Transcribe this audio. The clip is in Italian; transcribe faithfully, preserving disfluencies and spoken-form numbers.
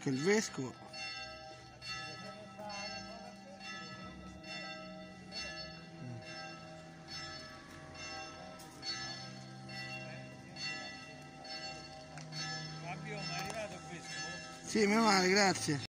anche il vescovo. Fabio, ma è arrivato il vescovo? Sì, meno male, grazie.